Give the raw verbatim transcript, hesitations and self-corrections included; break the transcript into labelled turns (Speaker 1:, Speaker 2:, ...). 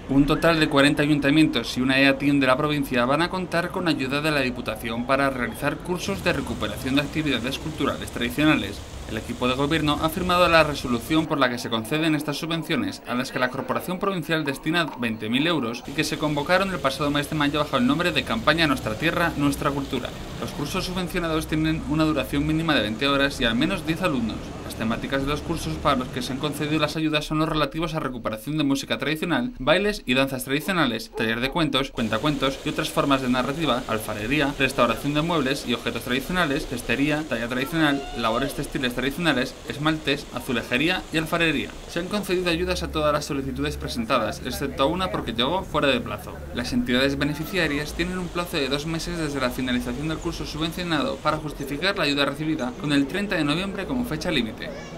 Speaker 1: Un total de cuarenta ayuntamientos y una E A T I N de la provincia van a contar con ayuda de la Diputación para realizar cursos de recuperación de actividades culturales tradicionales. El equipo de gobierno ha firmado la resolución por la que se conceden estas subvenciones, a las que la Corporación Provincial destina veinte mil euros y que se convocaron el pasado mes de mayo bajo el nombre de Campaña Nuestra Tierra, Nuestra Cultura. Los cursos subvencionados tienen una duración mínima de veinte horas y al menos diez alumnos. Las temáticas de los cursos para los que se han concedido las ayudas son los relativos a recuperación de música tradicional, bailes y danzas tradicionales, taller de cuentos, cuentacuentos y otras formas de narrativa, alfarería, restauración de muebles y objetos tradicionales, cestería, talla tradicional, labores textiles tradicionales, esmaltes, azulejería y alfarería. Se han concedido ayudas a todas las solicitudes presentadas, excepto a una porque llegó fuera de plazo. Las entidades beneficiarias tienen un plazo de dos meses desde la finalización del curso subvencionado para justificar la ayuda recibida, con el treinta de noviembre como fecha límite.